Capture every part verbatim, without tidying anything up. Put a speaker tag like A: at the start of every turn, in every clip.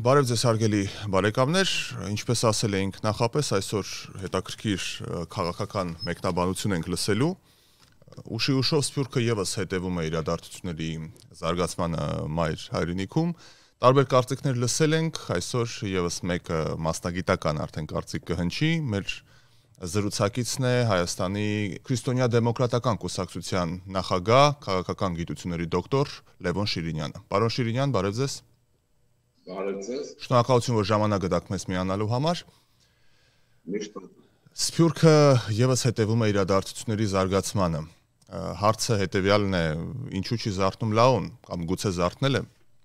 A: Բարև ձեզ հարգելի բարեկամներ, ինչպես ասել էինք նախապես, այսօր հետաքրքիր քաղաքական մեկնաբանություն ենք լսելու։ Ուշի ուշով Սփյուռքը եւս հետևում է իրադարձությունների զարգացմանը մայր հայրենիքում։ Տարբեր կարծիքներ լսել ենք, այսօր եւս մեկ մասնագիտական արդեն կարծիք կհնչի, մեր զրուցակիցն է Հայաստանի Քրիստոնյա դեմոկրատական կուսակցության նախագահ, քաղաքական գիտությունների դոկտոր Լևոն Շիրինյանը։ Պարոն Շիրինյան, բարև ձեզ։
B: Բարև ձեզ։
A: Շնորհակալություն, որ ժամանակ գտաք մեզ միանալու համար։
B: Միշտ
A: Սփյուռքը եւս հետևում է իրադարձությունների զարգացմանը։ Հարցը հետեւյալն է, ինչու չի զարթնում լաուն, կամ գուցե զարթնել է։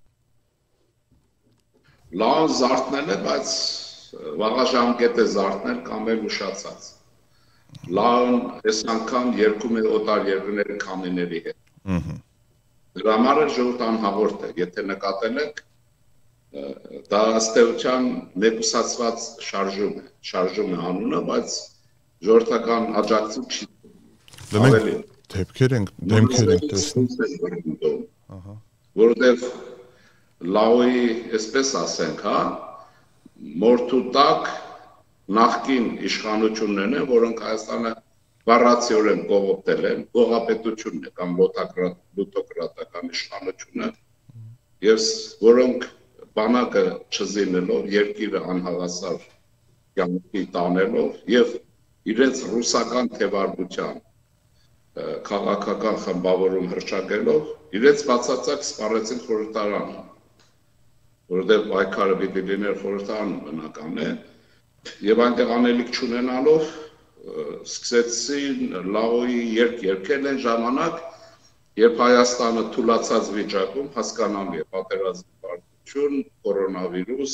B: Լաուն զարթնել է, բայց վաղաժամկետ է զարթնել կամ էլ ուշացած։ Լաուն այս անգամ երկում է օտար երկրների քամիների հետ։ Դրա համար ժողովուրդ անհաղորդ է, եթե նկատել եք, դա ըստ էության մեկուսացված շարժում է, շարժում է անունը, բայց ժողովրդական աջակցություն չի։
A: Ավելի դեպքեր ենք, դեմքեր ենք տեսնում։
B: Ահա։ Որովհետև լաուի, այսպես ասենք, հա, մորթու տակ նախկին իշխանություններն են, որոնք Հայաստանը բառացիորեն կողոպտել են, գողապետությունն է կամ լութոկրատական իշխանությունը, եւ որոնք բանակը չզինելով, երկիրը անհավասար կյանքի տանելով եւ իրենց ռուսական թևարդության քաղաքական խմբավորում հրճակելով, իրենց բացարձակ սպառեցին խորհրդարանը, որովհետեւ պայքարը պիտի լիներ խորհրդարանում բնական է, եւ այնտեղ անելիք չունենալով սկսեցին լաուի երկ երկել են ժամանակ, երբ Հայաստանը թուլացած վիճակում հասկանալի է պատերազմի բարդություն, կորոնավիրուս,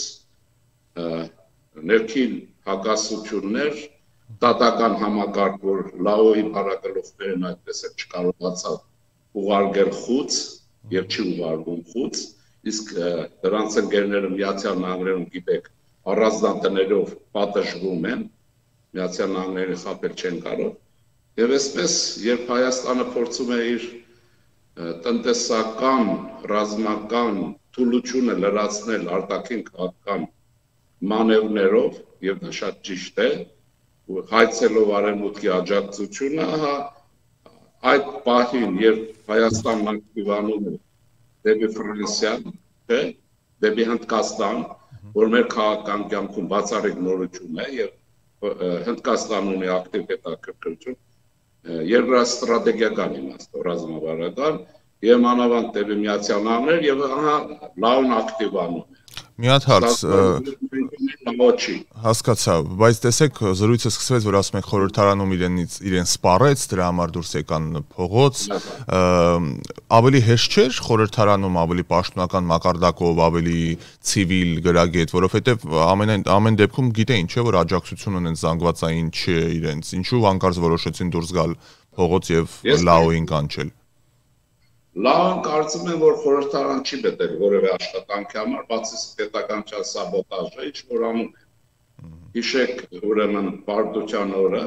B: ներքին հակասություններ, դատական համակարգ, որ լաուի բարակլողներն այդպես էլ չկարողացավ ուղարկել խուց եւ չի ուղարկում խուց, իսկ դրանց ընկերները Միացյալ Նահանգներում գիտեք առանձնատներով պատժվում են, Միացյալ Նահանգները խաբել չեն կարող, եւ այսպես երբ Հայաստանը փորձում է իր տնտեսական, ռազմական թուլությունը լրացնել արտաքին քաղաքական մանևրներով, եւ դա շատ ճիշտ է, հայցելով արևմուտքի աջակցությունը, հա, այդ պահին, երբ Հայաստանն ակտիվանում է դեպի Ֆրանսիա, թե դեպի Հնդկաստան, որ մեր քաղաքական կյանքում բացառիկ նորություն է եւ Հնդկաստանն ունի ակտիվ հետաքրքրություն, երկրաստրատեգիական իմաստով ռազմավարական եւ մանավանդ դեպի Միացյալ Նահանգներ եւ ահա լաուն ակտիվանում է։
A: Մի հատ հարց հասկացա, բայց տեսեք զրույցը սկսվեց, որ ասում եք խորհրդարանում իրենից իրեն սպառեց, դրա համար դուրս եկան փողոց, ավելի հեշտ չէր խորհրդարանում ավելի պաշտոնական մակարդակով, ավելի ցիվիլ գրագետ, որովհետև ամեն ամեն դեպքում գիտեին, չէ, որ աջակցություն ունեն զանգվածային չէ իրենց, ինչու հանկարծ որոշեցին դուրս գալ փողոց եւ լաուին կանչել։
B: Լավն կարծում եմ, որ խորհրդարան չի պետք որևէ աշխատանքի համար, բացի պետականության սաբոտաժը, ինչ որ անում է։ Հիշեք, ուրեմն Պարտության օրը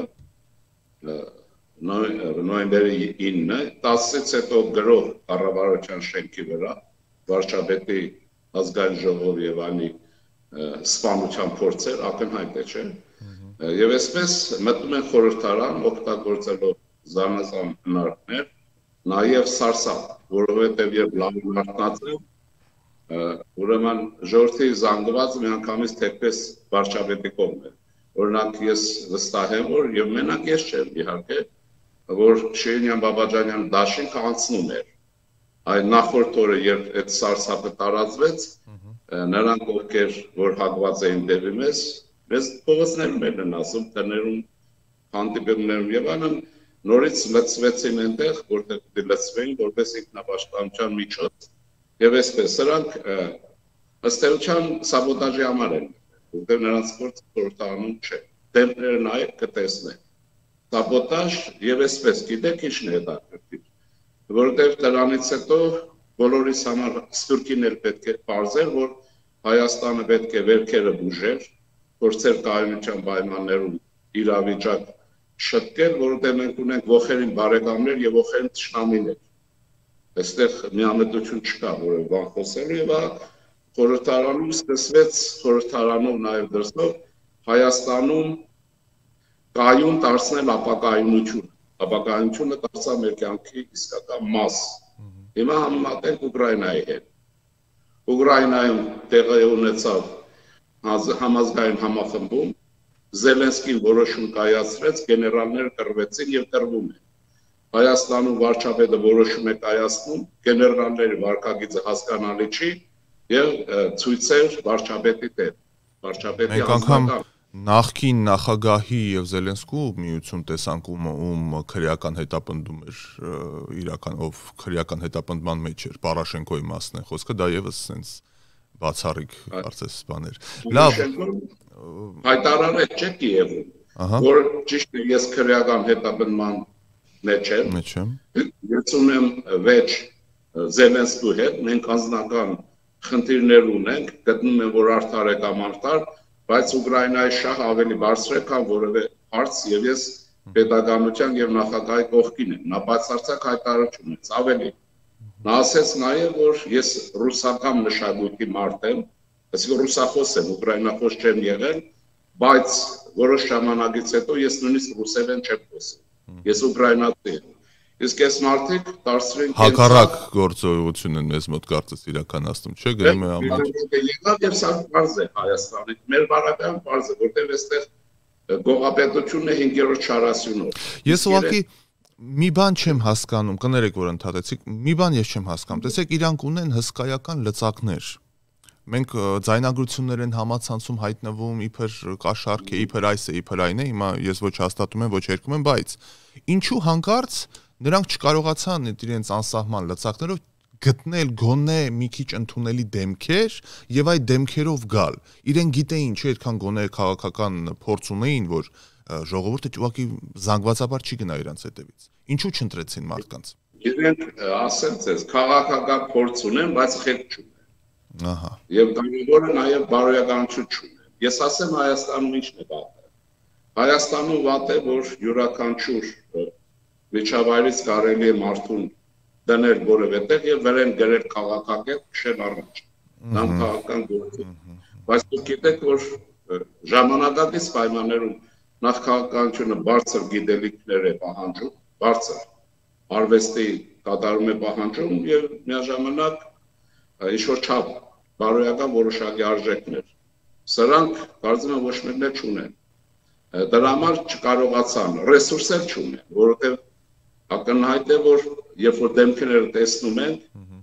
B: նոյեմբերի ինը, տասից հետո գրող կառավարության շենքի վրա, վարչապետի ազգային ժողով եւ այլնի սպանության փորձեր ակնհայտ է, չէ։ Եվ այսպես մտնում են խորհրդարան, օգտագործելով զանազան հնարքներ, նաեւ սարսափ, որովհետեւ երբ լավն արթնած է, ուրեմն ժողովրդի զանգված միանգամից թեպպես վարչապետի կողմն է։ Օրինակ ես վստահ եմ, որ եւ մենակ ես չեմ իհարկե, որ Շիրինյան Բաբաջանյան դաշինքը անցնում էր։ Այն նախորդ օրը, երբ այդ սարսափը տարածվեց, նրանք ովքեր որ հակված էին դեպի մեզ, մեզ փողոցներում են ասում, տներում, հանդիպումներում եւ այլն, նորից լցվեցին այնտեղ, որտեղ դիլացվեին, որպես ինքնապաշտպանության միջոց, եւ այսպես սրանք ըստ էության սաբոտաժի համար են, որտեղ նրանց գործը խորհրդարանում չէ։ Դեմքերը նայեք կտեսնեք։ Սաբոտաժ եւ այսպես, գիտեք ինչն է հետաքրքիր, որտեղ դրանից հետո բոլորիս համար Սփյուռքին էլ պետք է բարձր, որ Հայաստանը պետք է վերքերը բուժեր, փորձեր կայունության պայմաններում իրավիճակ շտկել, որովհետև մենք ունենք ոխերին բարեկամներ եւ ոխերին թշնամիներ։ Այստեղ միամտություն չկա, որը բան խոսելու եւ խորհրդարանում սկսվեց խորհրդարանով նաև դրսով Հայաստանում կայուն դարձնել ապակայունություն։ Ապակայունությունը դարձավ մեր կյանքի իսկական մաս։ Հիմա համեմատենք Ուկրաինայի հետ։ Ուկրաինայում տեղի ունեցավ համազգային համախմբում, Զելենսկին որոշում կայացրեց, գեներալները կռվեցին եւ կռվում են։ Հայաստանում վարչապետը որոշում է կայացնում, գեներալների վարկագիծը հասկանալի չի եւ ցույցեր վարչապետի դեմ։ Վարչապետի
A: անձնական նախկին նախագահի եւ Զելենսկու միություն տեսանք ում քրեական հետապնդում էր իրական ով քրեական հետապնդման մեջ էր Պարաշենկոյի մասն է խոսքը դա եւս sense բացառիկ կարծես բաներ լավ
B: հայտարարել չէ Կիևում որ ճիշտ է ես քրեական հետապնդման մեջ եմ
A: մեջ եմ
B: ես ունեմ վեճ Զելենսկու հետ մենք անձնական խնդիրներ ունենք գտնում եմ որ արդար է կամ արդար բայց Ուկրաինայի շահը ավելի բարձր է, քան որևէ հարց եւ ես պետականության եւ նախագահի կողքին եմ։ Նա բացարձակ հայտարարություն ունեց, ավելի։ Նա ասեց նաեւ, որ ես ռուսական մշակույթի մարդ եմ, այսինքն ռուսախոս եմ, ուկրաինախոս չեմ եղել, բայց որոշ ժամանակից հետո ես նույնիսկ ռուսերեն չեմ խոսում։ Ես ուկրաինացի եմ։ Իսկ այս մարդիկ դարձրին
A: հակառակ գործողություն են մեզ մոտ կարծես իրականացնում, չէ՞ գրում է ամեն
B: եղավ եւ սա բարձ է Հայաստանի մեր բարակայում բարձ է որտեղ այստեղ գողապետությունը հինգերորդ շարասյունով
A: Ես ուղղակի մի բան չեմ հասկանում կներեք որ ընդհատեցիք մի բան ես չեմ հասկանում տեսեք իրանք ունեն հսկայական լծակներ մենք ձայնագրություններ են համացանցում հայտնվում իբր կաշառք է իբր այս է իբր այն է հիմա ես ոչ հաստատում եմ ոչ երկում եմ բայց ինչու հանկարծ նրանք չկարողացան իրենց անսահման լծակներով գտնել գոնե մի քիչ ընդունելի դեմքեր եւ այդ դեմքերով գալ իրեն գիտեին չէ այդքան գոնե քաղաքական փորձ ունեին որ ժողովուրդը ուղղակի զանգվածաբար չի գնա իրանց հետևից ինչու չընտրեցին մարդկանց
B: իրենք ասեն ձեզ քաղաքական փորձ ունեն բայց խելք չունեն
A: ահա
B: եւ կարևորը նաեւ բարոյականություն չունեն ես ասեմ Հայաստանում ինչն է վատը Հայաստանում վատ է որ յուրաքանչյուր Միջավայրից կարելի է մարդուն դնել որևէ տեղ եւ վերեն գրել քաղաքակետ քշել առաջ։ Նամ քաղաքական գործում։ Բայց դուք գիտեք, որ ժամանակակից պայմաններում նախ քաղաքականությունը բարձր գիտելիքներ է պահանջում, բարձր արվեստի կատարում է պահանջում եւ միաժամանակ ինչ-որ չափ բարոյական որոշակի արժեքներ։ Սրանք կարծում եմ ոչ մեկն էլ չունեն։ Դրա համար չկարողացան, ռեսուրսներ չունեն, որովհետեւ ակնհայտ է որ երբ որ դեմքերը տեսնում ենք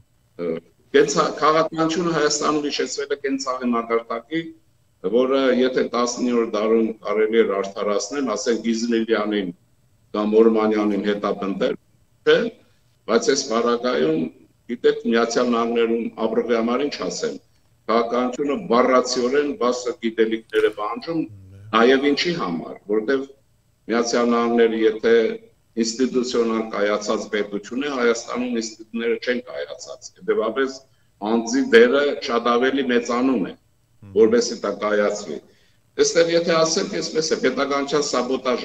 B: քաղաքականությունը Հայաստանում հիշեցվել է կենցաղի մակարդակի որը եթե տասնյոթ դարում կարելի էր արդարացնել ասենք Գիզնիլյանին կամ Օրմանյանին հետապնդել չէ բայց այս բարակայում գիտեք Միացյալ Նահանգներում ապրողի համար ինչ ասեմ քաղաքականությունը բառացիորեն բարձր գիտելիքներ է պահանջում նաև ինչի համար որովհետև Միացյալ Նահանգները եթե ինստիտուցիոնալ կայացած պետություն է Հայաստանում ինստիտուտները չեն կայացած հետեւաբար անձի դերը շատ ավելի մեծանում է որովհետեւ դա կայացվի այստեղ եթե ասենք այսպես է պետականության սաբոտաժ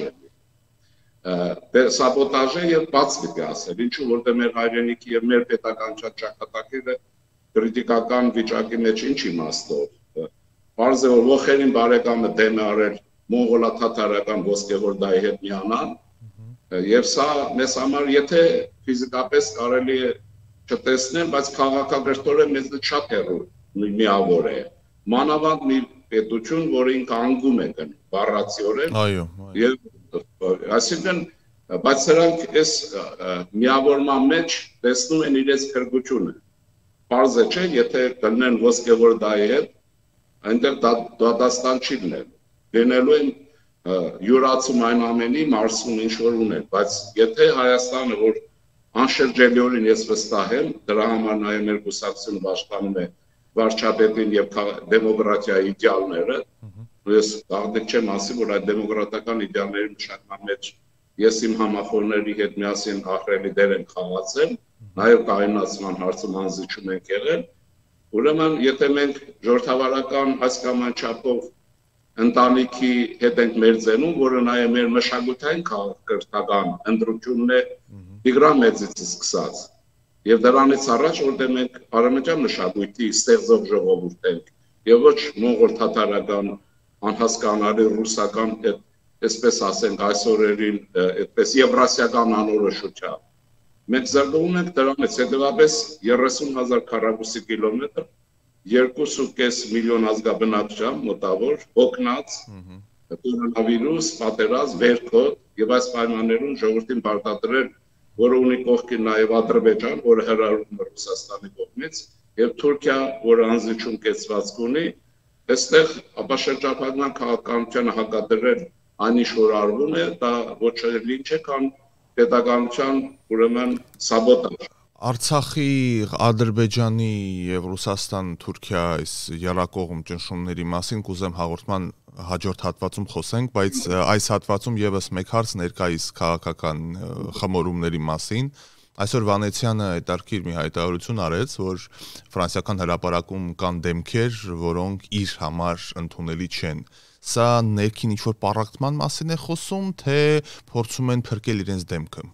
B: է սաբոտաժ է եւ բաց պիտի ասել ինչու որտեղ մեր հայրենիքի եւ մեր պետականության ճակատագիրը քրիտիկական վիճակի մեջ ինչ իմաստով բարձր որ ողերին բարեկամը դեմ է արել մոնղոլա-թաթարական ոսկեհորդայի հետ միանան Եվ սա մեզ համար եթե ֆիզիկապես կարելի է չտեսնել, բայց քաղաքագրթորեն մեզ շատ հեռու միավոր է։ Մանավանդ մի պետություն, որը ինքը անգում է գնում, բառացիորեն։
A: Այո։
B: Եվ այսինքն, բայց սրանք այս միավորման մեջ տեսնում են իրենց քրգությունը։ Պարզ է չէ, եթե գտնեն ոսկեհորդայի հետ, այնտեղ դատաստան չի լինել։ Լինելու են յուրացում այն ամենի մարսում ինչ որ ուներ, բայց եթե Հայաստանը որ անշրջելիորեն ես վստահ եմ, դրա համար նաև մեր կուսակցությունը պաշտպանում է վարչապետին եւ դեմոկրատիայի իդեալները, ես դարձել չեմ ասի, որ այդ դեմոկրատական իդեալների մշակման մեջ ես իմ համախոհների հետ միասին ահռելի դեր եմ խաղացել, նաև կայունացման հարցում հանձնիչում ենք եղել, ուրեմն եթե մենք ժողովրդավարական հասկացման չափով ընտանիքի հետ ենք մեր ձենում, որը նաև մեր մշակութային քաղաքական ընտրությունն է Տիգրան Մեծից սկսած։ եւ դրանից առաջ որտեղ մենք արևմտյան մշակույթի ստեղծող ժողովուրդ ենք եւ ոչ մոնղոլ թաթարական անհասկանալի ռուսական այսպես ասենք այսօրերին այդպես եվրասիական անորոշությամբ մենք զարգանում ենք դրանից հետեւաբար երեսուն հազար քառակուսի կիլոմետր երկու կoma պինգ միլիոն ազգաբնակչության մոտավոր օկնած կորոնավիրուս պատերազմ վերքոտ եւ այս պայմաններում ժողովրդին պարտադրել որը ունի կողքին նաեւ Ադրբեջան որը հրաժարվում է Ռուսաստանի կողմից եւ Թուրքիա որը անզիջում կեցվածք ունի այստեղ ապաշրջապատման քաղաքականությանը հակադրել այնիշ որ արվում է դա ոչ էլ ինչ է կան պետականության ուրեմն սաբոտաժ
A: Արցախի, Ադրբեջանի եւ Ռուսաստան, Թուրքիա այս եռակողմ ճնշումների մասին կուզեմ հաղորդման հաջորդ հատվածում խոսենք, բայց այս հատվածում եւս մեկ հարց ներկայիս քաղաքական խմորումների մասին Այսօր Վանեցյանը հետարքիր մի հայտարարություն արեց, որ ֆրանսիական հրապարակում կան դեմքեր, որոնք իր համար ընդունելի չեն։ Սա ներքին ինչ-որ պառակտման մասին է խոսում, թե փորձում են փրկել իրենց դեմքը։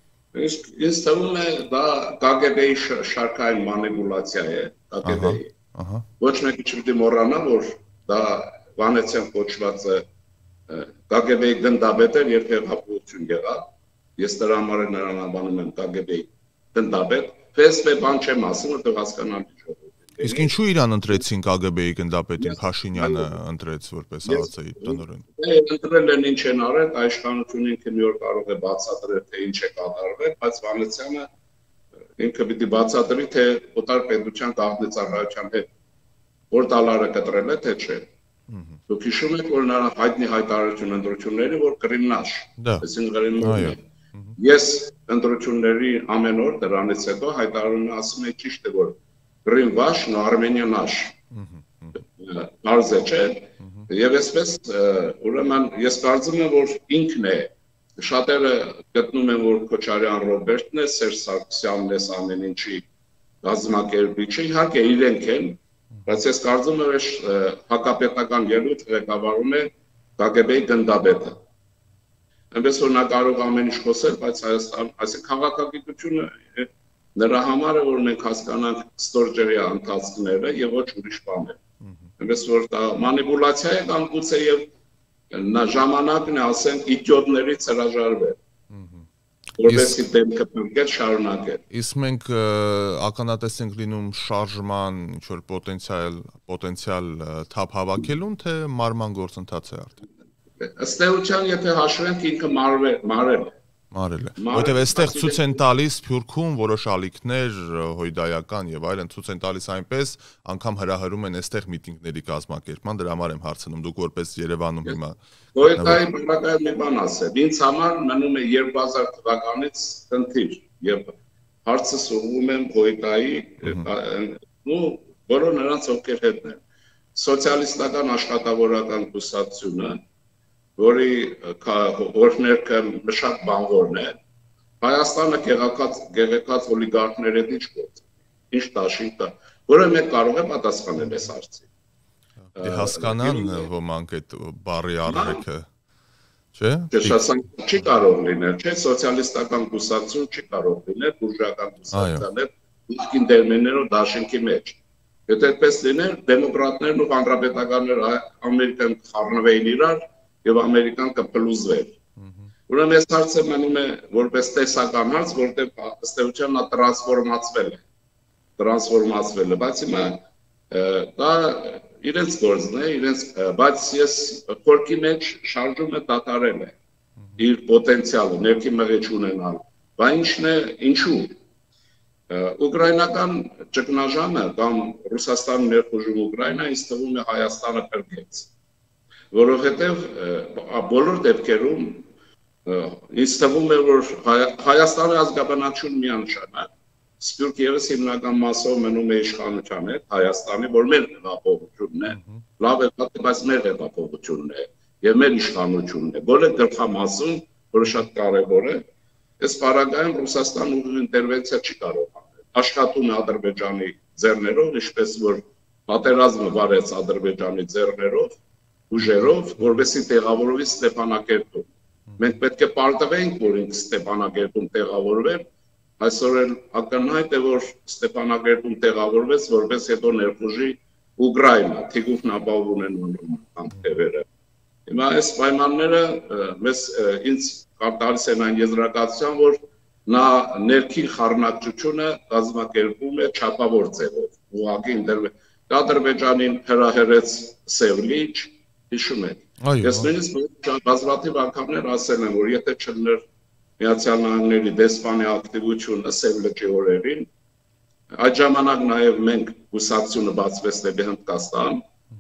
B: Ես թվում է դա Կ Գ Բ-ի շարքային մանիպուլյացիա է, Կ Գ Բ-ի։ Ոչ մեկը չպետք է մոռանա, որ դա Վանեցյան կոչված է Կ Գ Բ-ի գնդապետ էր եւ հեղափոխություն եղավ։ Ես դրա համար նրան անվանում եմ Կ Գ Բ-ի գնդապետ, Ֆ S B բան չեմ ասում, որտեղ հասկանալի ժողովուրդ է։
A: Իսկ ինչու իրան ընտրեցին Կ Գ Բ-ի գնդապետին Փաշինյանը ընտրեց որպես ԱԱՑ-ի տնօրեն։
B: Ընտրել են ինչ են արել, իշխանությունը ինքը մի օր կարող է բացատրել, թե ինչ է կատարվել, բայց Վանեցյանը ինքը պիտի բացատրի, թե օտար պետության կաղնեցարայության հետ որ դալարը կտրել է, թե չէ։ Դուք հիշում եք, որ նրան հայտնի հայտարարություն ընտրությունների, որ կրիմնաշ, այսինքն կրիմնաշ է։ Ես ընտրությունների ամեն օր դրանից հետո հայտարարում ասում եմ ճիշտ է, որ կրիմվաշ, նո արմենիանաշ։ Բարձ է, չէ։ Եվ այսպես, ուրեմն ես կարծում եմ, որ ինքն է, շատերը գտնում են, որ Քոչարյան Ռոբերտն է, Սերժ Սարգսյանն է ամեն ինչի կազմակերպիչը, իհարկե իրենք են, բայց ես կարծում եմ, որ հակապետական ելույթ ղեկավարում է Կ Գ Բ-ի գնդապետը։ Այնպես որ նա կարող ամեն ինչ խոսել, բայց Հայաստան, այսինքն քաղաքագիտությունը նրա համար է, որ մենք հասկանանք ստորջրյա ընթացքները եւ ոչ ուրիշ բաներ։ Այնպես որ դա մանիպուլյացիա է կամ գուցե եւ նա ժամանակն է, ասենք, իդիոտներից հրաժարվել։ Որպեսզի դեմքը փրկել շարունակել։
A: Իսկ մենք ականատես ենք լինում շարժման ինչ որ պոտենցիալ պոտենցիալ թափ հավաքելուն, թե մարման գործընթաց է արդեն։
B: Ըստ էության, եթե հաշվենք, ինքը մարվել, մարել է։
A: Մարել է։ Որտեւ այստեղ ցույց են տալիս Փյուրքում որոշ ալիքներ, հույդայական եւ այլն ցույց են տալիս այնպես, անգամ հրահրում են այստեղ միտինգների կազմակերպման, դրա համար եմ հարցնում, դուք որպես Երևանում հիմա։
B: Հույդայի բնակայինը մի բան ասել, ինձ համար մնում է երկու հազար թվականից խնդիր եւ հարցը սողում եմ Հույդայի ու բոլոր նրանց ովքեր հետն են։ Սոցիալիստական աշխատավորական կուսակցությունը որի օրհներքը մշակ բանվորն է, Հայաստանը գեղեցկած գեղեցկած օլիգարխներ հետ ինչ գործ, ինչ դաշինք կա, որը մեկ կարող է պատասխանել այս հարցին։
A: Դե հասկանան ոմանք այդ բարի արժեքը, չէ՞։
B: Ճշտացան չի կարող լինել, չէ՞, սոցիալիստական կուսակցություն չի կարող լինել բուրժուական կուսակցության հետ ուսկին տերմիններով դաշինքի մեջ։ Եթե այդպես լիներ, դեմոկրատներն ու հանրապետականները Ամերիկան խառնվեին իրար եւ Ամերիկան կփլուզվեր։ Ուրեմն այս հարցը մնում է որպես տեսական հարց, որտեղ ըստ էության նա տրանսֆորմացվել է։ Տրանսֆորմացվել է, բայց հիմա դա իրենց գործն է, իրենց, բայց ես խորքի մեջ շարժումը դատարել է իր պոտենցիալը, ներքի մղեջ ունենալ։ Բայց ինչն է, ինչու։ Ուկրաինական ճգնաժամը կամ Ռուսաստանի ներխուժում Ուկրաինա ինձ թվում է Հայաստանը փրկեց։ Որովհետև բոլոր դեպքերում ինձ թվում է, որ Հայաստանի ազգաբնակչություն միանշանակ, Սփյուռք ևս հիմնական մասով մնում է իշխանության հետ, Հայաստանի, որ մեր հեղափոխությունն է, լավ է, բայց մեր հեղափոխությունն է եւ մեր իշխանությունն է, որը գլխամասում, որը շատ կարեւոր է, այս պարագայում Ռուսաստան ուղիղ ինտերվենցիա չի կարող անել։ Աշխատում է Ադրբեջանի ձեռներով, ինչպես որ պատերազմը վարեց Ադրբեջանի ձեռներով, ուժերով, որովհետեւ տեղավորվի Ստեփանակերտում։ Մենք պետք է պարտվենք, որ ինքը Ստեփանակերտում տեղավորվեր, այսօր էլ ակնհայտ է, որ Ստեփանագերտում տեղավորվեց որպես հետո ներխուժի Ուկրաինա, թիկունքն ապահով ունենալու համտեղերը։ Հիմա այս պայմանները մեզ ինձ տալիս են այն եզրակացության, որ նա ներքին խառնակցությունը կազմակերպում է չափավոր ձևով, ուղղակի Ադրբեջանին հրահրեց Սևլիչ, հիշում եք։ Ես նույնիսկ բազմաթիվ անգամներ ասել եմ, որ եթե չլներ Միացյալ Նահանգների դեսպանի ակտիվությունը Սևլիչի օրերին, այդ ժամանակ նաև մենք հուսակցությունը բացվեց դեպի Հնդկաստան,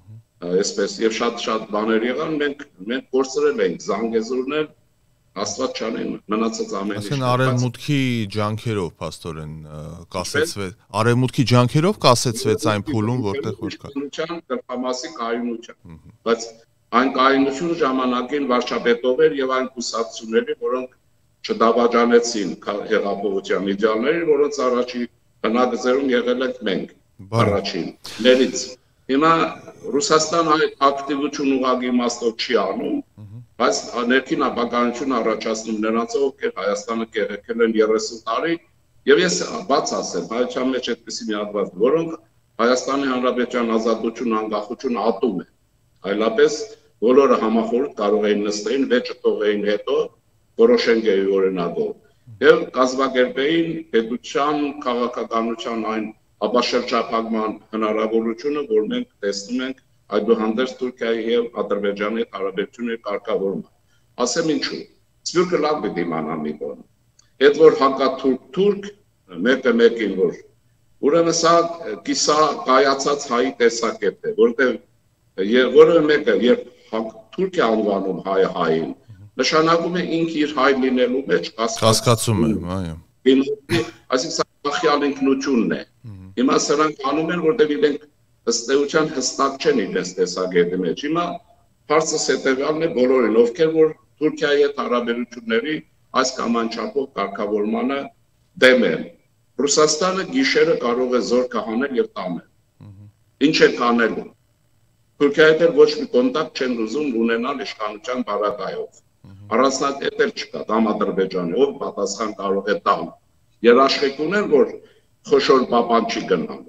B: այսպես եւ շատ-շատ բաներ եղան, մենք մենք կորցրել ենք Զանգեզուրներ, Աստված չանեն մնացած ամեն ինչ։
A: Այսինքն արևմուտքի ջանքերով փաստորեն կասեցվեց, արևմուտքի ջանքերով կասեցվեց այն փուլում, որտեղ որ կա։
B: Կրկամասի կայունության, բայց այն կայունությունը ժամանակին վարչապետով էր եւ այն կուսակցությունների, որոնք չդավաճանեցին հեղափոխության իդեալներին, որոնց առաջի բնակձերում եղել ենք մենք, առաջին ներից։ Հիմա Ռուսաստանը այդ ակտիվություն ուղղակի իմաստով չի անում, բայց ներքին ապականություն առաջացնում նրանցով, ովքեր Հայաստանը կեղեքել են երեսուն տարի, եւ ես բաց ասեմ, հայության մեջ այդպիսի մի հատված, որոնք Հայաստանի Հանրապետության ազատություն, անկախություն ատում են, այլապես բոլորը համախորհուրդ կարող էին նստեին, վեճը թողեին հետո Պորոշենկոյի օրինակով եւ կազմակերպեին պետության, քաղաքականության այն ապաշրջափակման հնարավորությունը, որ մենք տեսնում ենք այդուհանդերձ Թուրքիայի եւ Ադրբեջանի հարաբերությունների կարգավորումը։ Ասեմ ինչու։ Սփյուռքը լավ պիտի իմանա մի բան։ Այդ որ հակաթուրք-թուրք մեկը մեկին որ ուրեմն սա կիսա կայացած հայի տեսակետ է, որտեղ որևէ մեկը երբ Թուրքիա անվանում հայ հային, նշանակում է ինքը իր հայ լինելու մեջ
A: կասկածում է, այո։
B: Այսինքն սա խիալ ինքնությունն է։ Հիմա սրանք անում են, որտեղ իրենք ըստ էության հստակ չեն իրենց տեսակետի մեջ։ Հիմա հարցը հետևյալն է բոլորին, ովքեր որ Թուրքիայի հետ հարաբերությունների այս կամ այն չափով կարգավորմանը դեմ են։ Ռուսաստանը գիշերը կարող է զոր կհանել եւ տանել։ Ինչ է կանելու։ Թուրքիայի հետ ոչ մի կոնտակտ չեն ուզում ունենալ իշխանության բարակայով։ Առանձնատեր չկա, դամ Ադրբեջանի, ով պատասխան կարող է տալ։ Երաշխիք ուներ, որ խոշոր պապան չի գնալու։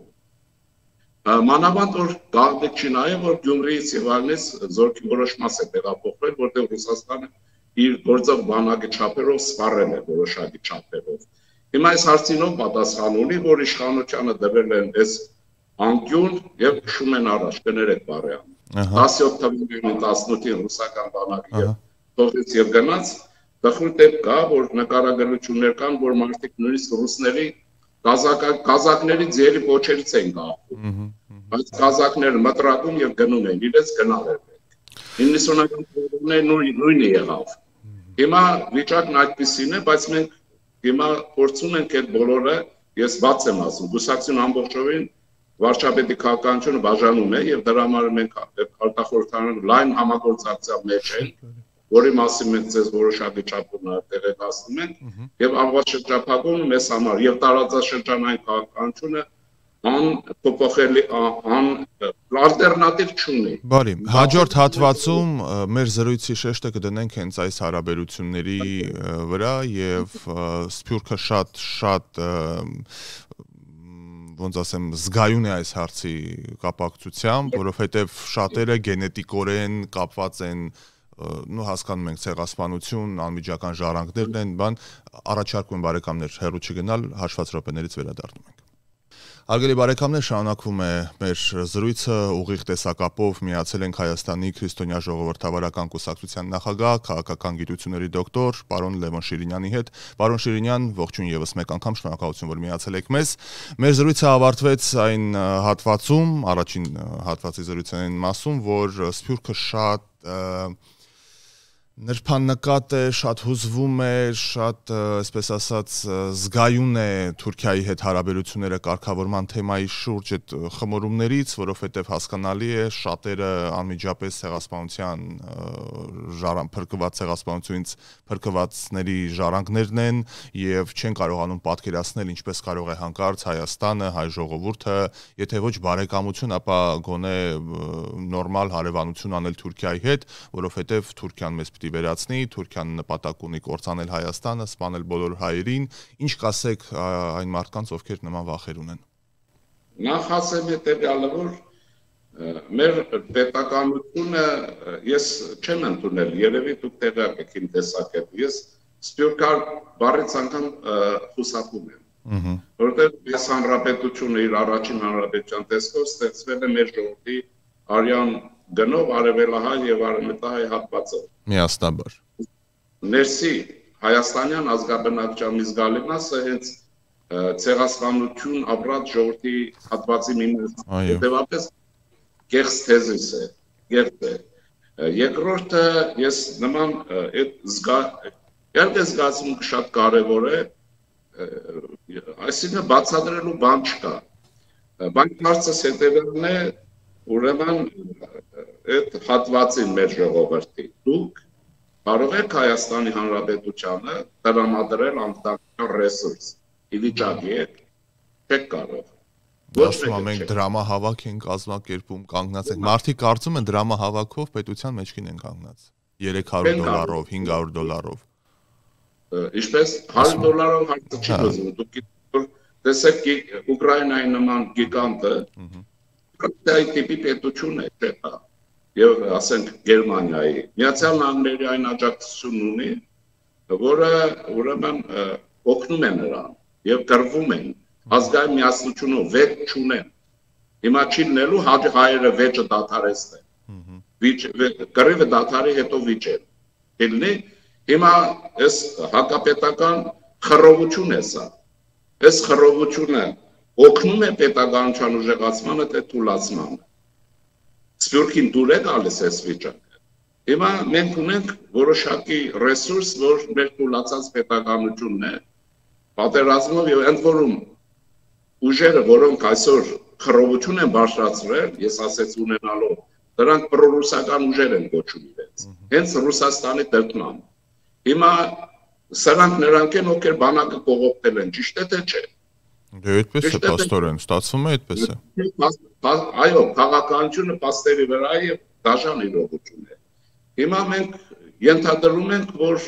B: Մանավանդ որ գաղտնիք չի նաև, որ Գյումրիից եւ այլնից զորքի որոշ մաս է տեղափոխվել, որտեղ Ռուսաստանը իր գործող բանակի չափերով սպառել է որոշակի չափերով։ Հիմա այս հարցին ով պատասխան ունի, որ իշխանությանը դրել են այս անկյուն եւ քշում են առաջ, կներեք բարեան։ տասնյոթ թվականին տասնութին ռուսական բանակի թողից եւ գնաց, դխույլ դեպք կա, որ նկարագրություններ կան, որ մարդիկ նույնիսկ ռուսների կազակների ձերի փոչերից են գաղթում։ Բայց կազակները մտրակում եւ գնում են, իրենց գնալ էր պետք։ իննսունական թվականներին նույնը եղավ։ Հիմա վիճակն այդպիսին է, բայց մենք հիմա փորձում ենք այդ բոլորը, ես բաց եմ ասում, գուսակցություն ամբողջովին վարչապետի քաղաքականությունը բաժանում է եւ դրա համար մենք արտախորհրդարան լայն համագործակցության մեջ ենք, որի մասին մենք ձեզ որոշակի չափով տեղեկացնում ենք եւ ամբողջապակումը մեզ համար եւ տարածաշրջանային քաղաքականությունը ան փոփոխելի ան ալտերնատիվ չունի։
A: Բարի, հաջորդ հատվածում մեր զրույցի շեշտը կդնենք հենց այս հարաբերությունների վրա եւ Սփյուռքը շատ շատ ոնց ասեմ զգայուն է այս հարցի կապակցությամբ, որովհետեւ շատերը գենետիկորեն կապված են նո հասկանում ենք ցեղասպանություն, անմիջական ժառանգներն են, բան առաջարկում բարեկամներ հերո չգնալ, հաշված րոպեներից վերադառնում ենք։ Հարգելի բարեկամներ, շարունակվում է մեր զրույցը ուղիղ տեսակապով միացել ենք Հայաստանի քրիստոնյա ժողովրդավարական կուսակցության նախագահ, քաղաքական գիտությունների դոկտոր պարոն Լևոն Շիրինյանի հետ։ Պարոն Շիրինյան, ողջույն եւս մեկ անգամ, շնորհակալություն, որ միացել եք մեզ։ Մեր զրույցը ավարտվեց այն հատվածում, առաջին հատվածի զրույցային մասում, որ Սփյուռքը շատ նրբանկատ է, շատ հուզվում է, շատ, այսպես ասած, զգայուն է Թուրքիայի հետ հարաբերությունները կարգավորման թեմայի շուրջ այդ խմորումներից, որովհետև հասկանալի է, շատերը անմիջապես ցեղասպանության ժառանգ փրկված ցեղասպանությունից փրկվածների ժառանգներն են եւ չեն կարողանում պատկերացնել ինչպես կարող է հանկարծ Հայաստանը, հայ ժողովուրդը, եթե ոչ բարեկամություն, ապա գոնե նորմալ հարևանություն անել Թուրքիայի հետ, որովհետև Թուրքիան մեզ պիտի վերացնի, Թուրքիան նպատակ ունի կործանել Հայաստանը, սպանել բոլոր հայերին, ինչ կասեք այն մարդկանց, ովքեր նման վախեր ունեն։
B: Նախ ասեմ հետևյալը, որ մեր պետականությունը ես չեմ ընդունել, երևի դուք տեղյակ եք իմ տեսակետը, ես սփյուռքար բառից անգամ խուսափում եմ, որովհետև ես հանրապետությունը իր առաջին հանրապետության տեսքով ստեղծվել է մեր ժողովրդի արյան գնով արևելահայ եւ արևմտահայ հատվածով։
A: Միասնաբար։
B: Ներսի հայաստանյան ազգաբնակչության մի զգալի մասը հենց ցեղասպանություն ապրած ժողովրդի հատվածի մի մաս, հետեւաբար կեղծ թեզիս է, կեղծ է։ Երկրորդը ես նման այդ զգա, իհարկե զգացմունքը շատ կարևոր է, այսինքն բացատրելու բան չկա։ Բայց հարցս հետևելն է, ուրեմն այդ հատվածին մեր ժողովրդի դուք կարող եք Հայաստանի Հանրապետությանը տրամադրել անվտանգության ռեսուրս, իվիճակի եք, չեք կարող։
A: Ասում եմ, մենք դրամահավաք ենք կազմակերպում, կանգնած ենք։ Մարդիկ կարծում են դրամահավաքով պետության մեջքին են կանգնած։ երեք հարյուր դոլարով, հինգ հարյուր դոլարով։
B: Ինչպես հարյուր դոլարով հարցը չի լուծում։ Դուք տեսեք Ուկրաինայի նման գիգանտը, այդ տիպի պետություն է, չէ՞։ Եվ ասենք Գերմանիայի, Միացյալ Նահանգների այն աջակցությունն ունի, որը ուրեմն օգնում է նրան եւ կռվում են ազգային միասնությունով վեճ չունեն։ Հիմա չի լինելու հայերը վեճը դադարեցնեն։ Կռիվը դադարի հետո վիճել։ Լինի հիմա այս հակապետական խռովություն է սա։ Այս խռովությունը օգնում է պետականության ուժեղացմանը թե թուլացմանը։ Սփյուռքին դուր է գալիս այս վիճակը։ Հիմա մենք ունենք որոշակի ռեսուրս, որ մեր թուլացած պետականությունն է, պատերազմով եւ ընդ որում ուժերը, որոնք այսօր խռովություն են բարձրացրել, ես ասեց ունենալով, դրանք պրոռուսական ուժեր են կոչում իրենց, հենց Ռուսաստանի դրդմամբ։ Հիմա սրանք նրանք են, ովքեր բանակը կողոպտել են, ճիշտ է թե չէ։
A: Դե այդպես է, պաստորեն, ստացվում է այդպես է։
B: Այո, քաղաքականությունը պաստերի վրա է եւ դաժան իրողություն է։ Հիմա մենք ենթադրում ենք, որ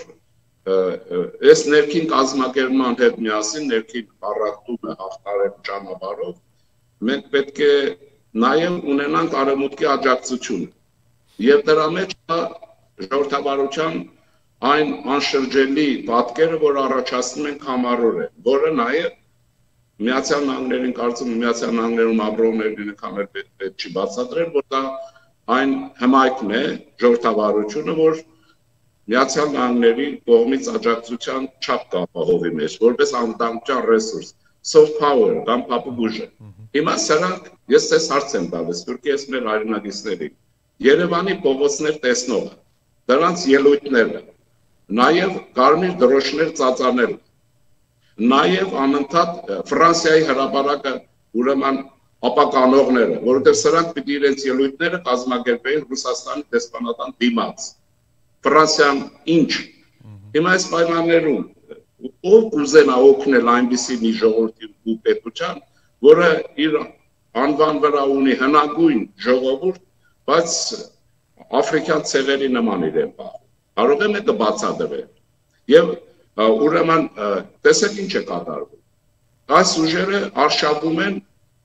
B: այս ներքին կազմակերպման հետ միասին ներքին առաքտումը հաղթարելու ճանապարհով մենք պետք է նաև ունենանք արևմուտքի աջակցությունը եւ դրա մեջ ժողովրդավարության այն անշրջելի պատկերը, որ առաջացնում ենք համառորեն, որը նաև Միացյալ Նահանգներին կարծում եմ Միացյալ Նահանգներում ապրողներին անգամ պետք չի բացատրել, որ դա այն հմայքն է ժողովրդավարությունը, որ Միացյալ Նահանգների կողմից աջակցության չափ կապահովի մեջ, որպես անվտանգության ռեսուրս, soft power կամ փափուկ ուժը։ Հիմա սրանք ես ցես հարց եմ տալիս, որքի ես մեր հայրենագիցների Երևանի փողոցներ տեսնողը, դրանց ելույթները, նաև կարմիր դրոշներ ծածանել, նաև անընդհատ Ֆրանսիայի հրապարակը ուրեմն ապականողները, որովհետև սրանք պիտի իրենց ելույթները կազմակերպեին Ռուսաստանի դեսպանատան դիմաց։ Ֆրանսիան ինչ։ Հիմա այս պայմաններում ով կուզենա օգնել այնպիսի մի ժողովրդի ու պետության, որը իր անվան վրա ունի հնագույն ժողովուրդ, բայց աֆրիկյան ցեղերի նման իրեն պահում։ Կարող է մեկը բացատրել։ Եվ ուրեմն տեսեք ինչ է կատարվում։ Այս ուժերը արշավում են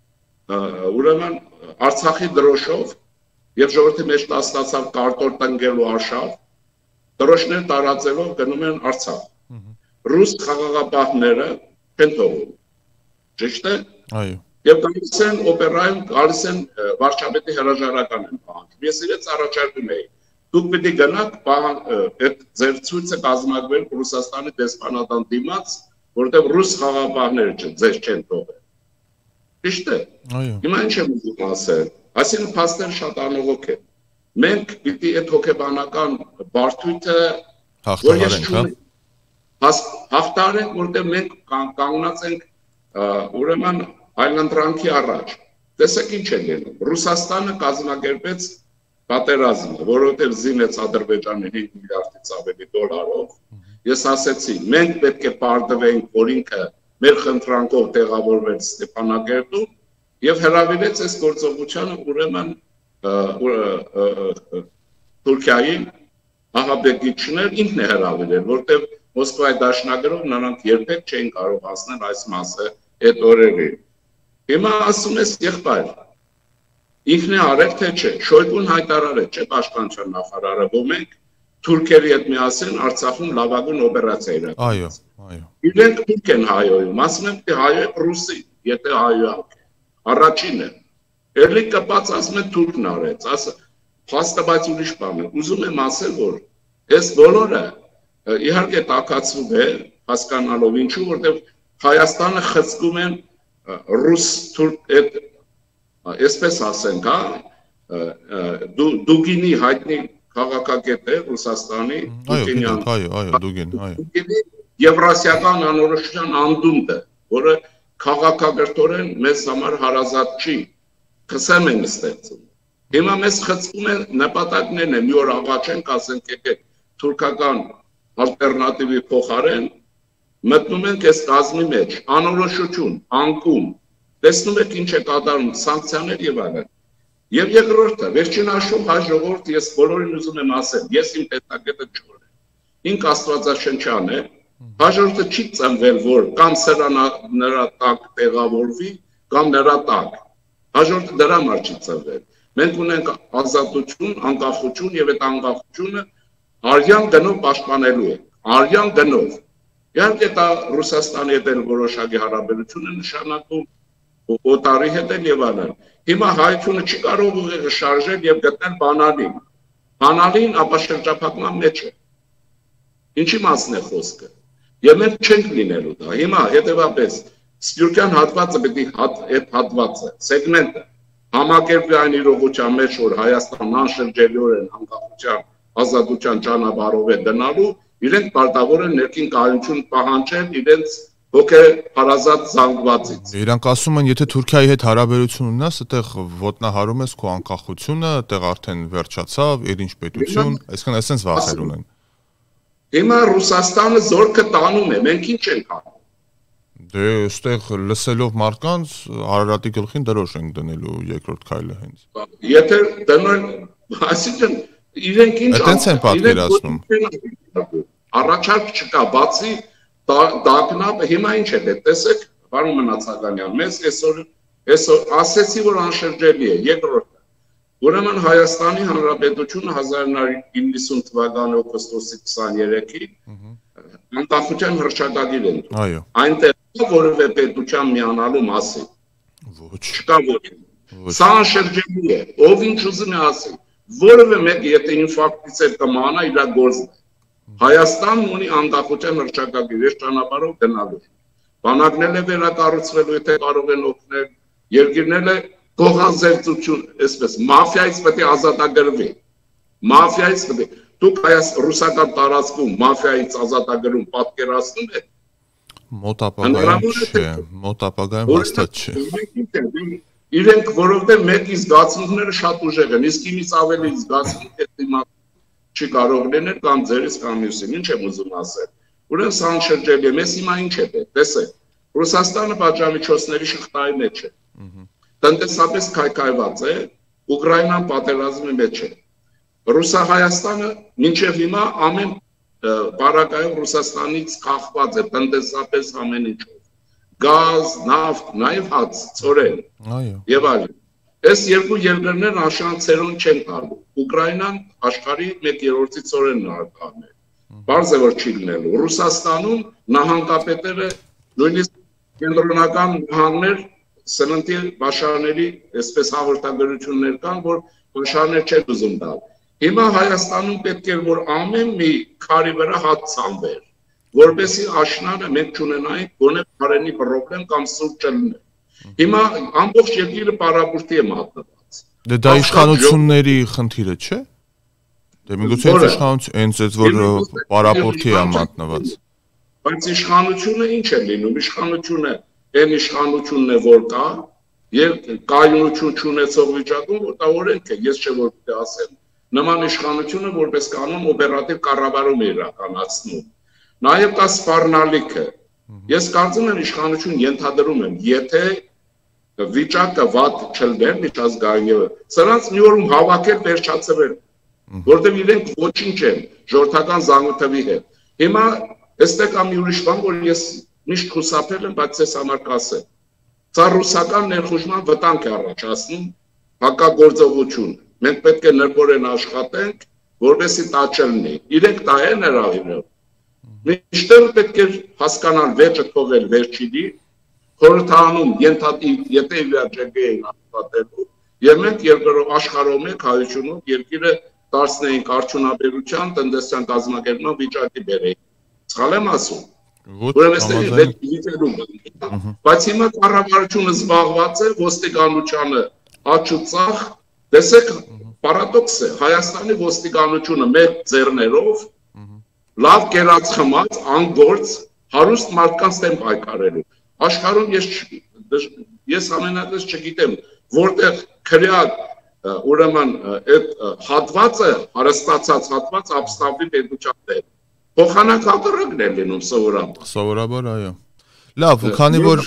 B: ուրեմն Արցախի դրոշով եւ ժողովրդի մեջ տասնացավ կարտոլ տնկելու արշավ, դրոշներ տարածելով գնում են Արցախ։ Ռուս խաղաղապահները չեն թողում։ Ճիշտ է։
A: Այո։
B: Եվ գալիս են օպերայում, գալիս են վարչապետի հրաժարական են պահանջում։ Ես իրենց առաջարկում էի։ Դուք պիտի գնաք այդ ձեր ցույցը կազմակերպել Ռուսաստանի դեսպանատան դիմաց, որտեղ ռուս խաղաղապահները ձեր չեն թողել։ Ճիշտ է։
A: Այո։ Հիմա
B: ինչ եմ ուզում ասել։ Այսինքն փաստերը շատ անողոք են։ Մենք պիտի այդ հոգեբանական բարդույթը
A: հաղթարենք,
B: հաղթարենք, որտեղ մենք կանգնած ենք ուրեմն այլընտրանքի առաջ։ Տեսեք ինչ է լինում։ Ռուսաստանը կազմակերպեց պատերազմը, որովհետև զինեց Ադրբեջանը հինգ միլիարդից ավելի դոլարով։ Ես ասեցի, մենք պետք է պարտվենք, որ ինքը մեր խնդրանքով տեղավորվեց Ստեփանակերտում եւ հրավիրեց այս գործողությանը ուրեմն Թուրքիայի ահաբեկիչներ ինքն է հրավիրել, որտեղ Մոսկվայի դաշնագրով նրանք երբեք չէին կարող հասնել այս մասը այդ օրերին։ Հիմա ասում ես եղբայր, ինքն է արել թե չէ, Շոյգուն հայտարարել չէ պաշտպանության նախարարը, որ մենք թուրքերի հետ միասին Արցախում լավագույն օպերացիա իրականացրինք։
A: Այո, այո։
B: Իրենք թուրք են հայոյում, ասում են թե հայոյ ռուսի, եթե հայոյանք է։ Առաջինը, ելի կպած ասում են թուրքն արեց, ասը փաստը բայց ուրիշ բան է։ Ուզում եմ ասել, որ այս բոլորը իհարկե տակածվում է, հասկանալով ինչու, որտեղ Հայաստանը խցկում են ռուս-թուրք այդ, այսպես ասենք, Դուգինի հայտնի քաղաքագետ է Ռուսաստանի,
A: Դուգինյան, այո, այո, Դուգին, այո։
B: Դուգինի Եվրասիական անորոշության անդունդը, որը քաղաքագրթորեն մեզ համար հարազատ չի, խսեմ են ստեղծում։ Հիմա մեզ խցկում են նպատակներն է, մի օր աղաչենք, ասենք եկեք թուրքական ալտերնատիվի փոխարեն, մտնում ենք այս կազմի մեջ, անորոշություն, անկում, տեսնում եք ինչ է կատարում, սանկցիաներ եւ այլն։ Եվ երկրորդը, վերջին հաշվով հայ ժողովուրդ ես բոլորին ուզում եմ ասել, ես իմ տեսակետը չորեմ։ Ինք աստվածաշնչյան է, հայ ժողովուրդը չի ծնվել, որ կամ սրա նրա տակ տեղավորվի, կամ նրա տակ։ Հայ ժողովուրդը դրա համար չի ծնվել։ Մենք ունենք ազատություն, անկախություն եւ այդ անկախությունը արյան գնով պաշտպանելու ենք, արյան գնով։ Իհարկե դա Ռուսաստանի հետ էլ որոշակի հարաբերություն է նշանակում, օտարի հետ էլ եւ այլն։ Հիմա հայությունը չի կարող ուղիղ շարժել եւ գտնել բանալին։ Բանալին ապա շրջափակման մեջ է։ Ինչի մասն է խոսքը։ Եվ մենք չենք լինելու դա։ Հիմա հետեւաբար Սփյուռքյան հատվածը պետք է այդ հատվածը, սեգմենտը համակերպվի այն իրողության մեջ, որ Հայաստանն անշրջելիորեն անկախության, ազատության ճանապարհով է գնալու, իրենք պարտավոր են ներքին կայունություն պահանջել իրենց հոգեհարազատ զանգվածից։
A: Իրանք ասում են, եթե Թուրքիայի հետ հարաբերություն ունես, այդտեղ ոտնահարում ես քո անկախությունը, այդտեղ արդեն վերջացավ, իրինչ պետություն, այսինքն այսպես վախեր ունեն։
B: Հիմա Ռուսաստանը զորքը տանում է, մենք ինչ ենք անում։
A: Դե այստեղ լսելով մարդկանց Արարատի գլխին դրոշ ենք դնելու երկրորդ քայլը հենց։
B: Եթե դնել, այսինքն իրենք ինչ
A: այդտենց են պատկերացնում։
B: Առաջարկ չկա, բացի դակնապ, հիմա ինչ է, տեսեք, պարոն Մնացականյան, մեզ այսօր այսօր ասեցի, որ անշրջելի է, երկրորդը։ Ուրեմն Հայաստանի Հանրապետությունը հազար նոր իննսուն թվականի օգոստոսի քսաներեքին անկախության հռչակագիր են։
A: Այո։
B: Այնտեղ որևէ պետության միանալու մասին։
A: Ոչ։
B: Չկա ոչինչ։ Սա անշրջելի է, ով ինչ ուզում է ասի։ Որևէ մեկ եթե ինֆարկտից է կմանա իր գործն է։ Հայաստանն ունի անկախության հռչակագիր, այս ճանապարհով գնալու։ Բանակներն է վերակառուցվելու, եթե կարող են օգնել, երկիրներն է գողազերծություն, այսպես մաֆիայից պետք է ազատագրվի։ Մաֆիայից պետք է դուք այս ռուսական տարածքում մաֆիայից ազատագրում պատկերացնում եք։
A: Մոտ ապագայում չէ, մոտ ապագայում հաստատ չէ։
B: Իրենք որովհետև մեկի զգացմունքները շատ ուժեղ են, իսկ ինձ ավելի զգացմունք է դիմաց չի կարող լինել կամ ձերից կամ մյուսին, ինչ եմ ուզում ասել։ Ուրեմն սա անշրջելի է, մեզ հիմա ինչ է պետք, տեսեք, Ռուսաստանը պատժամիջոցների շղթայի մեջ է, տնտեսապես քայքայված է, Ուկրաինան պատերազմի մեջ է, Ռուսա-Հայաստանը մինչև հիմա ամեն պարագայում Ռուսաստանից կախված է, տնտեսապես ամեն ինչով, գազ, նավթ, նաև հաց, ծորեն, եւ այլն։ Այս երկու երկրներն աշխանցերուն չեն տալու։ Ուկրաինան աշխարհի մեկ երրորդից ծորենն է արտահանել։ Բարձր է որ չի լինելու։ Ռուսաստանում նահանգապետերը նույնիսկ կենտրոնական նահանգներ սննդի բաշարների այսպես հաղորդագրություններ կան, որ բաշարներ չեն ուզում տալ։ Հիմա Հայաստանում պետք է որ ամեն մի քարի վրա հատ ցանվեր, որպեսզի աշնանը մենք չունենայինք գոնե բարենի խնդրեմ կամ սուրճ չլինի։ Հիմա ամբողջ երկիրը պարապորտի է մատնված։
A: Դե դա իշխանությունների խնդիրը չէ։ Դե միգուցե իշխանություն հենց այդ որ պարապորտի է մատնված։
B: Բայց իշխանությունը ինչ է լինում։ Իշխանությունը այն իշխանությունն է որ կա, եւ կայունություն չունեցող վիճակում որ դա օրենք է, ես չէ որ պիտի ասեմ։ Նման իշխանությունը որպես կանոն օպերատիվ կառավարում է իրականացնում։ Նաեւ կա սպառնալիքը։ Ես կարծում եմ իշխանություն ենթադրում եմ, եթե վիճակը վատ չլներ միջազգային, սրանց մի օրում հավաքել վերջացրել։ որտեղ իրենք ոչինչ են ժողովրդական զանգութովի հետ։ Հիմա այստեղ կա մի ուրիշ բան, որ ես միշտ խուսափել եմ, բայց ես համար կասեմ։ Սա ռուսական ներխուժման վտանգ է առաջացնում, հակագործողություն։ Մենք պետք է նրբորեն աշխատենք, որովհետեւ դա չլինի։ Իրենք դա են հրավիրել։ Միշտեր պետք է հասկանալ վեճը թողել վերջինի, խորհրդանում ենթատիպ, եթե իվիճակի են աշխատելու, եւ մենք երկրորդ աշխարհում ենք հայությունում երկիրը դարձնեինք արդյունաբերության, տնտեսական կազմակերպման վիճակի բերեինք։ Սխալ եմ ասում։ Բայց հիմա կառավարությունը զբաղված է ոստիկանությանը աչուծախ, տեսեք պարադոքս է, Հայաստանի ոստիկանությունը մեր ձեռներով լավ կերած խմած, անգործ, հարուստ մարդկանց դեմ պայքարելու։ Աշխարհում ես ես ամենատես չգիտեմ, որտեղ քրեակ ուրեմն այդ հատվածը, հարստացած հատված ապստամբի պետության դեմ։ Փոխանակ հակառակն է լինում սովորաբար։
A: Սովորաբար, այո։ Լավ, քանի որ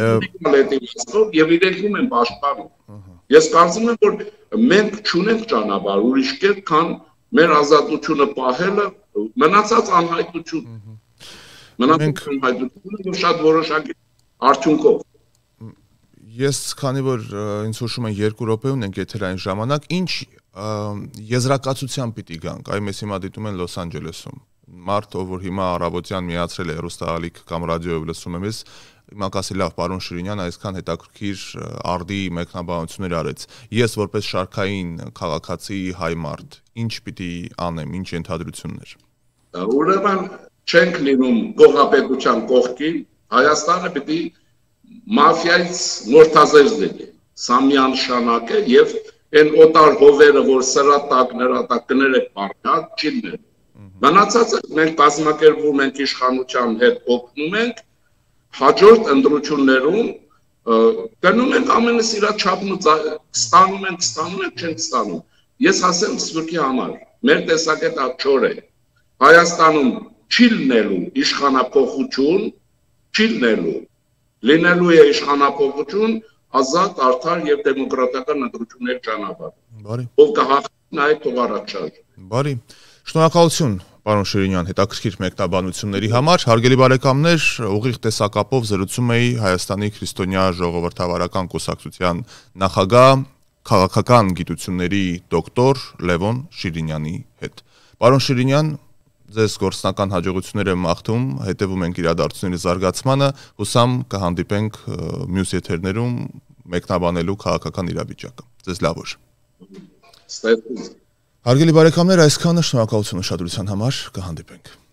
B: եւ իրենքում են պաշտպանում։ Ես կարծում եմ, որ մենք չունենք ճանապարհ ուրիշ կերպ, քան մեր ազատությունը պահելը, մնացած անհայտություն։ Մնացած անհայտությունը շատ որոշակի արդյունքով։
A: Ես քանի որ ինձ հուշում են երկու րոպե ունենք եթերային ժամանակ, ինչ եզրակացության պիտի գանք, այ մեզ հիմա դիտում են Լոս Անջելեսում։ Մարդ, ով որ հիմա առավոտյան միացրել է հեռուստաալիք կամ ռադիոյով լսում եմ ես, հիմա կասի լավ, պարոն Շիրինյան, այսքան հետաքրքիր արդի մեկնաբանություններ արեց։ Ես որպես շարքային քաղաքացի հայ մարդ, ինչ պիտի անեմ, ինչ ենթադրություններ։
B: Ուրեմն չենք լինում գողապետության կողքին, Հայաստանը պիտի մաֆիայից մորթազերծ լինի։ Սա միանշանակ է եւ այն օտար հովերը, որ սրա տակ նրա տակ կներեք բառնալ, չի լինել։ Մնացածը մենք կազմակերպվում ենք իշխանության հետ օգնում ենք, հաջորդ ընտրություններում գնում ենք ամենը իրա չափն ու ստանում ենք, ստանում ենք, չենք ստանում։ Ես ասեմ Սփյուռքի համար, մեր տեսակետը չոր է։ Հայաստանում չի լինելու իշխանապողություն, չի լինելու։ Լինելու է իշխանապողություն ազատ, արդար եւ դեմոկրատական ընտրությունների ճանապարհ։
A: Բարի։
B: Ով կհաղթի այդ թողարաչար։
A: Բարի։ Շնորհակալություն, պարոն Շիրինյան, հետաքրքիր մեկնաբանությունների համար։ Հարգելի բարեկամներ, ուղիղ տեսակապով զրուցում էի Հայաստանի քրիստոնյա ժողովրդավարական կուսակցության նախագահ, քաղաքական գիտությունների դոկտոր Լևոն Շիրինյանի հետ։ Պարոն Շիրինյան, ձեզ գործնական հաջողություններ եմ մաղթում, հետևում ենք իրադարձությունների զարգացմանը, հուսամ կհանդիպենք մյուս եթերներում մեկնաբանելու քաղաքական իրավիճակը։ Ձեզ լավ օր։
B: Ստեղծում։
A: Հարգելի բարեկամներ, այսքանը, շնորհակալություն ուշադրության համար, կհանդիպենք։